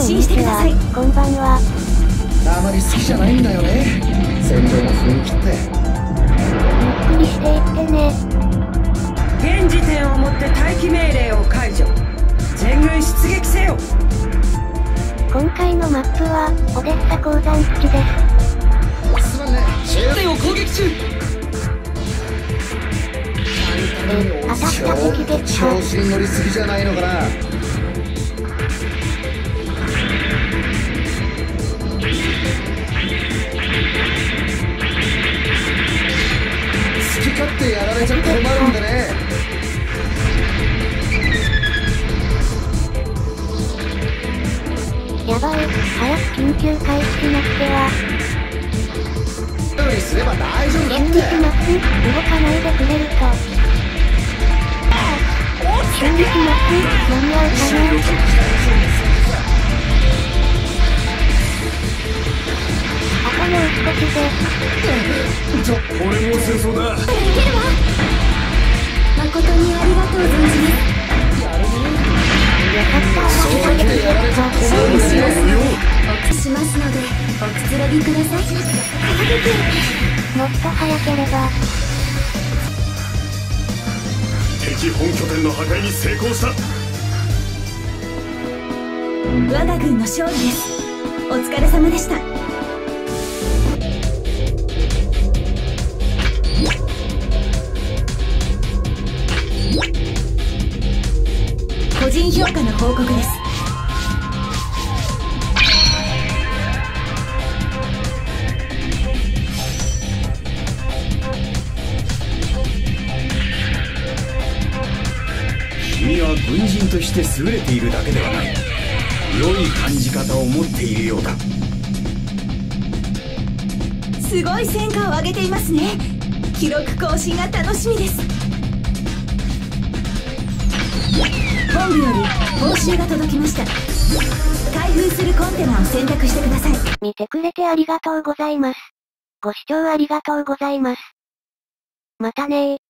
心してください。 こんばんは。 あまり好きじゃないんだよね、戦場の雰囲気って。 ゆっくりしていってね。 現時点をもって待機命令を解除。全軍出撃せよ。 今回のマップはオデッサ鉱山付きです。 すまんね、終点を攻撃中。 当たった敵撃破。 調子に乗りすぎじゃないのかな。好き勝手やられちゃ困るんでね。 やばい、早く緊急回避しなくては。 よりすれば大丈夫だって。 急にします。動かないでくれると。急にします。間に合うかな。あともう少しで。 これも戦争だ。 いけるわ。誠にありがとう存じます。 よかった。 そうやってやられちゃ困るんでね。 おしますのでおくつろぎください。 もっと早ければ。 敵本拠点の破壊に成功した。 我が軍の勝利です。お疲れ様でした。個人評価の報告です。 君は軍人として優れているだけではない。良い感じ方を持っているようだ。 すごい戦果を上げていますね。記録更新が楽しみです。本部より報酬が届きました。開封するコンテナを選択してください。 見てくれてありがとうございます。ご視聴ありがとうございます。またねー。